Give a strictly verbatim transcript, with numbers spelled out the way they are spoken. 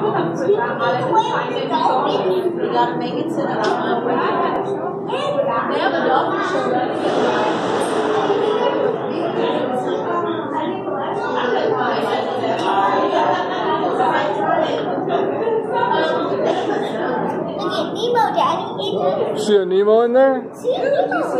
You gotta make it to the um, they have a dolphin show right Look at Nemo, Daddy. See a Nemo in there? See a Nemo.